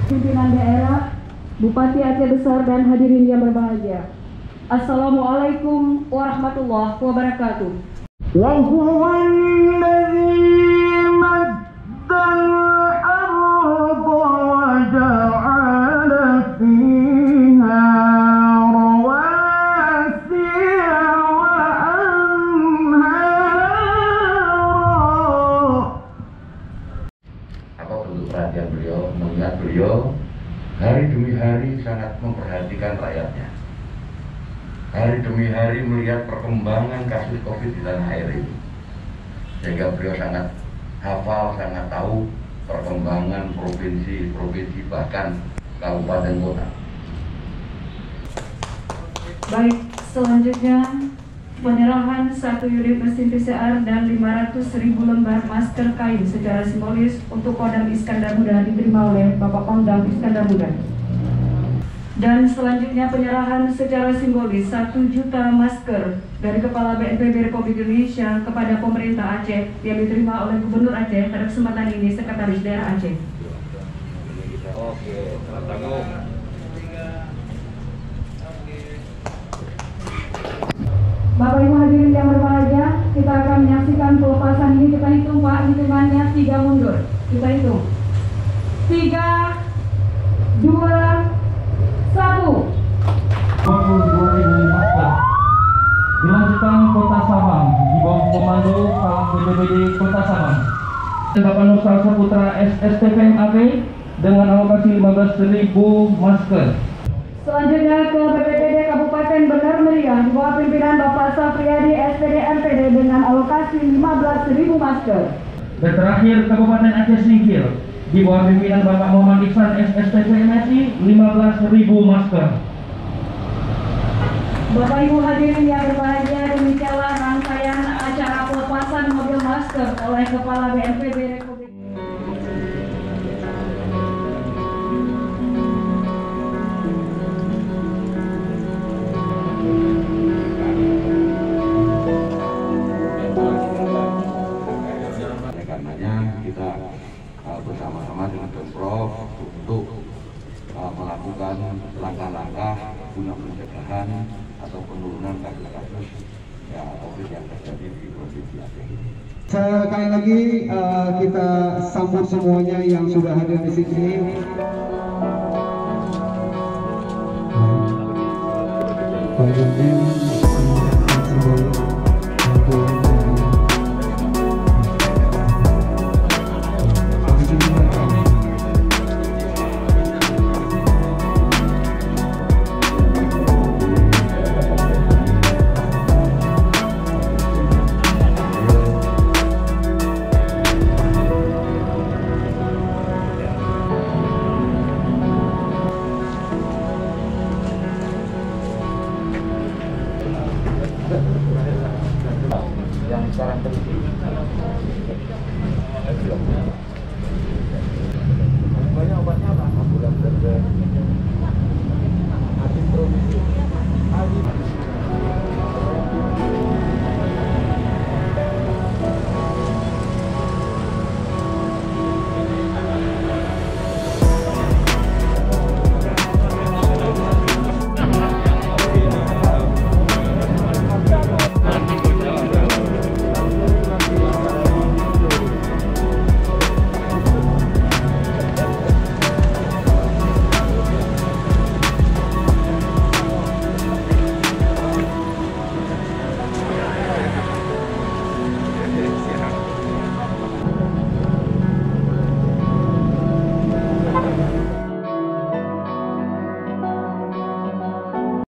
pimpinan daerah, Bupati Aceh Besar dan hadirin yang berbahagia. Assalamualaikum warahmatullahi wabarakatuh. Perhatian beliau, mengingat beliau hari demi hari sangat memperhatikan rakyatnya. Hari demi hari melihat perkembangan kasus COVID di tanah air ini, sehingga beliau sangat hafal, sangat tahu perkembangan provinsi, bahkan kabupaten kota. Baik, selanjutnya penyerahan 1 unit mesin PCR dan 500.000 lembar masker kain secara simbolis untuk Kodam Iskandar Muda diterima oleh Bapak Pangdam Iskandar Muda. Dan selanjutnya penyerahan secara simbolis 1 juta masker dari Kepala BNPB Republik Indonesia kepada pemerintah Aceh yang diterima oleh Gubernur Aceh. Pada kesempatan ini Sekretaris Daerah Aceh. Oke, tanggung. Bapak Ibu hadirin yang berbahagia, kita akan menyaksikan pelepasan ini. Kita hitung Pak, hitungannya 3 mundur. Kita hitung 3, 2, 1. 22.000 dilanjutkan Kota Sabang di bawah komando Pak BPBD Kota Sabang. Bapak Nur Saputra SSTPMAP dengan alokasi 15.000 masker. Selanjutnya ke BPBD Kabupaten Benar Meriah di bawah pimpinan Bapak Safriyadi SPD MPD dengan alokasi 15.000 masker. Dan terakhir Kabupaten Aceh Singkil di bawah pimpinan Bapak Muhammad Iksan SSTP MSI 15.000 masker. Bapak Ibu hadirin yang berbahagia, demikianlah rangkaian acara pelepasan mobil masker oleh Kepala BNPB Republik. Kita bersama-sama dengan Pemprov untuk melakukan langkah-langkah guna pencegahan atau penurunan kasus COVID yang terjadi di Provinsi Aceh ini. Sekali lagi kita sambut semuanya yang sudah hadir di sini. Baik.